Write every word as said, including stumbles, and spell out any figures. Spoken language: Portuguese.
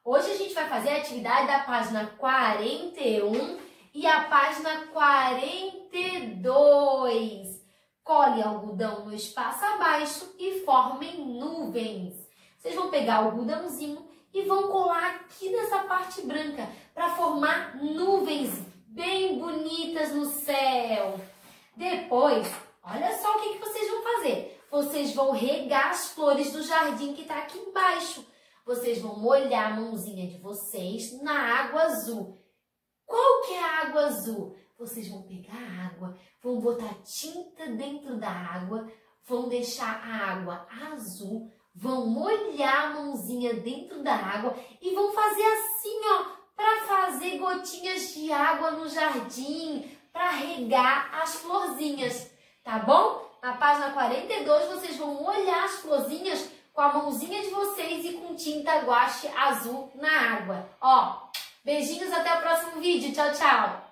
Hoje a gente vai fazer a atividade da página quarenta e um e a página quarenta e dois. Cole algodão no espaço abaixo e formem nuvens. Vocês vão pegar o algodãozinho e vão colar aqui nessa parte branca para formar nuvens bem bonitas no céu. Depois, olha só o que, que vocês vão fazer. Vocês vão regar as flores do jardim que está aqui embaixo. Vocês vão molhar a mãozinha de vocês na água azul. Qual que é a água azul? Vocês vão pegar a água, vão botar tinta dentro da água, vão deixar a água azul, vão molhar a mãozinha dentro da água e vão fazer assim, ó, para fazer gotinhas de água no jardim, para regar as florzinhas, tá bom? Na página quarenta e dois vocês vão molhar as florzinhas com a mãozinha de vocês e com tinta guache azul na água. Ó, beijinhos, até o próximo vídeo. Tchau, tchau!